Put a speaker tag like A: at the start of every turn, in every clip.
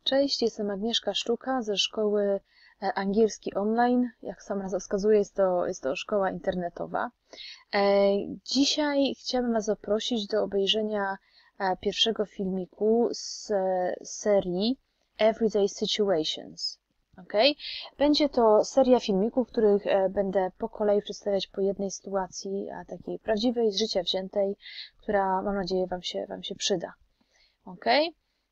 A: Cześć, jestem Agnieszka Sztuka ze szkoły angielski online. Jak sam nazwa wskazuje, jest to szkoła internetowa. Dzisiaj chciałabym Was zaprosić do obejrzenia pierwszego filmiku z serii Everyday Situations. Okay? Będzie to seria filmików, w których będę po kolei przedstawiać po jednej sytuacji, takiej prawdziwej, z życia wziętej, która, mam nadzieję, Wam się przyda. Okay?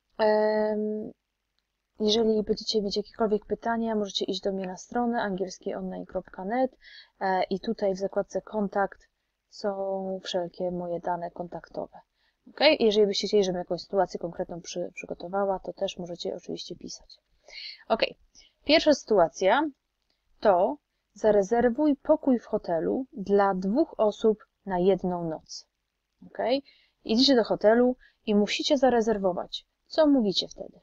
A: Jeżeli będziecie mieć jakiekolwiek pytania, możecie iść do mnie na stronę angielskionline.net i tutaj w zakładce kontakt są wszelkie moje dane kontaktowe. Okay? Jeżeli byście chcieli, żebym jakąś sytuację konkretną przygotowała, to też możecie oczywiście pisać. Ok, pierwsza sytuacja to zarezerwuj pokój w hotelu dla 2 osób na 1 noc. Okay? Idziecie do hotelu i musicie zarezerwować. Co mówicie wtedy?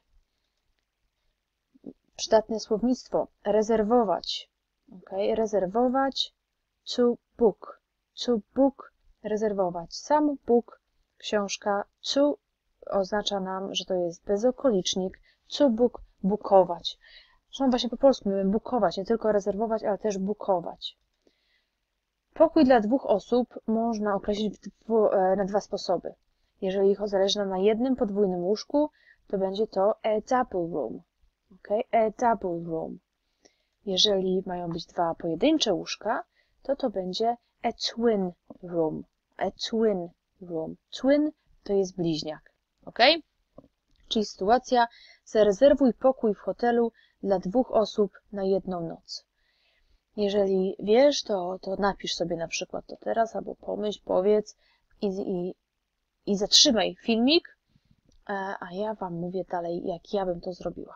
A: Przydatne słownictwo. Rezerwować. Okay? Rezerwować. To book. To book. Rezerwować. Sam book. Książka. To oznacza nam, że to jest bezokolicznik. To book. Bookować. Zresztą właśnie po polsku mówimy bookować. Nie tylko rezerwować, ale też bookować. Pokój dla 2 osób można określić na 2 sposoby. Jeżeli zależy nam na jednym podwójnym łóżku, to będzie to a double room. Okay? A double room. Jeżeli mają być 2 pojedyncze łóżka, to będzie a twin room. A twin room. Twin to jest bliźniak. Okay? Czyli sytuacja, zarezerwuj pokój w hotelu dla 2 osób na 1 noc. Jeżeli wiesz, to napisz sobie na przykład to teraz, albo pomyśl, powiedz i zatrzymaj filmik, a ja Wam mówię dalej, jak ja bym to zrobiła.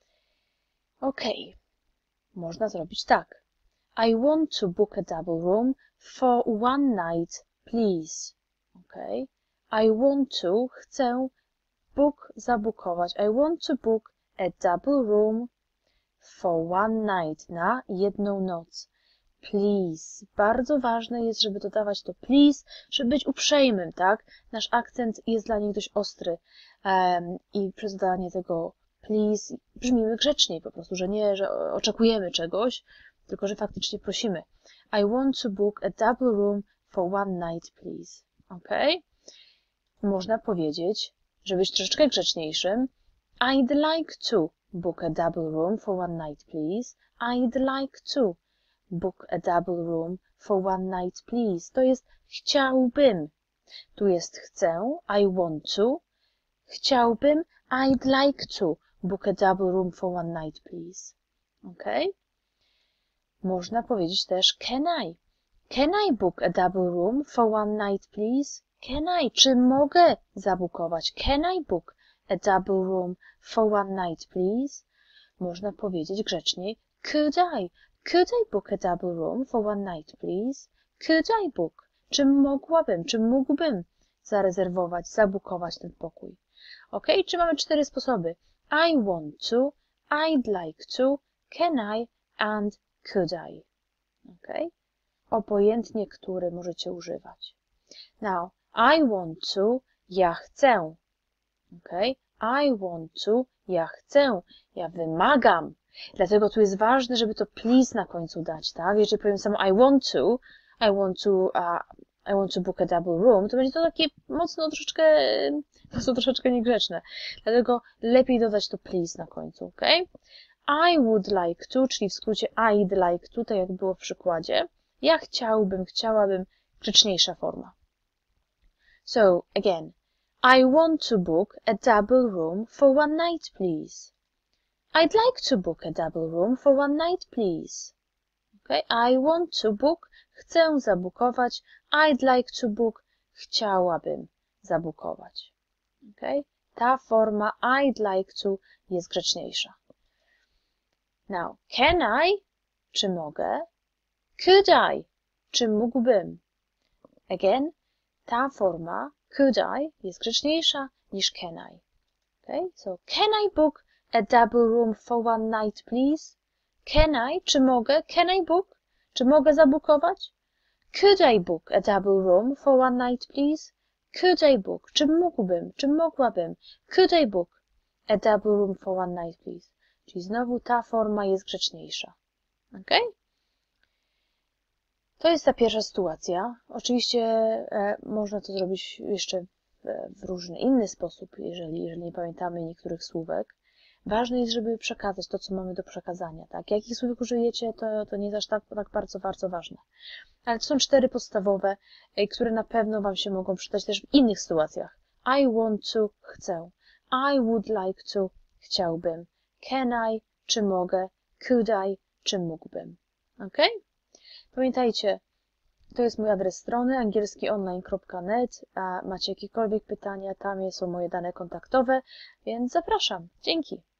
A: Ok, można zrobić tak. I want to book a double room for 1 night, please. Ok, I want to, chcę, book, zabukować. I want to book a double room for 1 night, na 1 noc. Please. Bardzo ważne jest, żeby dodawać to please, żeby być uprzejmym, tak? Nasz akcent jest dla nich dość ostry i przez dodanie tego please brzmimy grzeczniej po prostu, że nie, że oczekujemy czegoś, tylko że faktycznie prosimy. I want to book a double room for 1 night, please. Ok? Można powiedzieć, żeby być troszeczkę grzeczniejszym, I'd like to book a double room for 1 night, please. I'd like to book a double room for 1 night, please. To jest chciałbym. Tu jest chcę, I want to. Chciałbym, I'd like to book a double room for 1 night, please. Ok? Można powiedzieć też can I? Can I book a double room for 1 night, please? Can I? Czy mogę zabukować? Can I book a double room for 1 night, please? Można powiedzieć grzeczniej could I? Could I book a double room for 1 night, please? Could I book? Czy mogłabym, czy mógłbym zarezerwować, zabukować ten pokój? Ok? Czy mamy 4 sposoby? I want to, I'd like to, can I and could I? Ok? Obojętnie, który możecie używać. Now, I want to, ja chcę. Ok? I want to, ja chcę. Ja wymagam. Dlatego tu jest ważne, żeby to please na końcu dać, tak? Jeżeli powiem samo I want to book a double room, to będzie to takie mocno troszeczkę niegrzeczne. Dlatego lepiej dodać to please na końcu, ok? I would like to, czyli w skrócie I'd like to, tak jak było w przykładzie. Ja chciałbym, chciałabym, grzeczniejsza forma. So, again, I want to book a double room for 1 night, please. I'd like to book a double room for 1 night, please. Okay? I want to book, chcę zabukować. I'd like to book, chciałabym zabukować. Okay? Ta forma I'd like to jest grzeczniejsza. Now, can I? Czy mogę? Could I? Czy mógłbym? Again, ta forma could I jest grzeczniejsza niż can I. Okay? So, can I book a double room for 1 night, please? Can I? Czy mogę? Can I book? Czy mogę zabukować? Could I book a double room for 1 night, please? Could I book? Czy mógłbym? Czy mogłabym? Could I book A double room for one night, please. Czyli znowu ta forma jest grzeczniejsza. Ok? To jest ta pierwsza sytuacja. Oczywiście można to zrobić jeszcze w różny inny sposób, jeżeli nie pamiętamy niektórych słówek. Ważne jest, żeby przekazać to, co mamy do przekazania. Tak? Jakich słówek użyjecie, to nie jest aż tak bardzo ważne. Ale to są 4 podstawowe, które na pewno Wam się mogą przydać też w innych sytuacjach. I want to, chcę. I would like to, chciałbym. Can I, czy mogę. Could I, czy mógłbym. Ok? Pamiętajcie, to jest mój adres strony angielskionline.net, a macie jakiekolwiek pytania, tam są moje dane kontaktowe, więc zapraszam. Dzięki.